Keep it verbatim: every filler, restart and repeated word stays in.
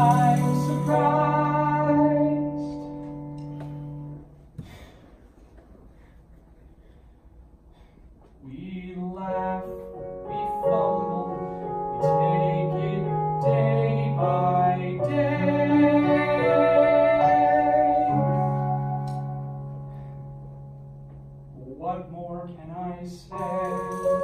I'm surprised. We laugh, we fumble, we take it day by day. What more can I say?